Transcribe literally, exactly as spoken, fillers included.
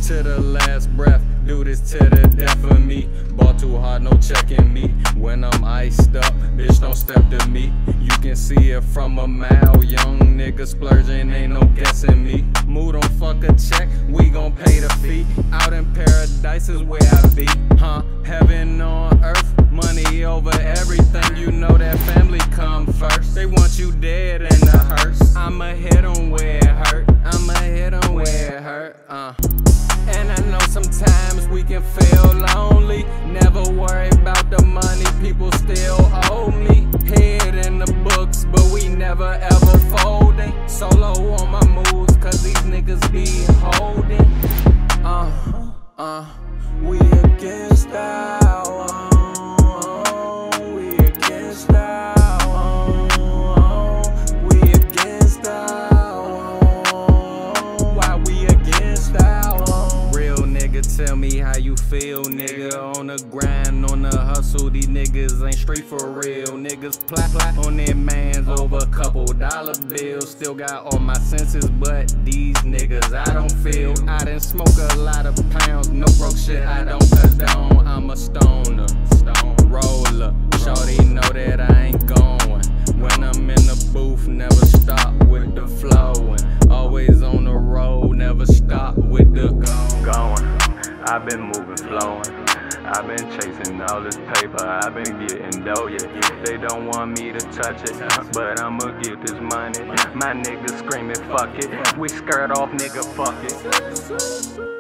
to the last breath, do this to the death of me. Ball too hard, no checking me. When I'm iced up, bitch don't step to me. You can see it from a mile. Young nigga splurging, ain't no guessing me. Mood don't fuck a check, we gon' pay the fee. Out in paradise is where I be, huh? Heaven on earth, money over everything. You know that family come first. They want you dead in a hearse. I'ma hit 'em where it hurt. I'ma hit 'em where it hurt, uh. And I know sometimes we can feel lonely. Never worry about the money, people still owe me. Head in the books, but we never ever folding. Solo on my moves, cause these niggas be holding. Uh, uh, we against our own. We against our own. We against our own. Why we against our own? Real nigga, tell me how you feel, nigga. On the grind, on the hustle, these niggas ain't straight for real. Niggas plot plot on their mans over a couple dollar bills. Still got all my senses, but these niggas I don't feel. I done smoke a lot of pounds, no broke shit I don't condone. I'm a stoner, stone roller. Shorty know that I ain't going. When I'm in the booth, never stop with the flowing. Always on the road, never stop with the going. I've been moving, flowing. I've been chasing all this paper, I've been getting dough, yeah. They don't want me to touch it, but I'ma get this money. My niggas screaming, fuck it. We skirt off, nigga, fuck it.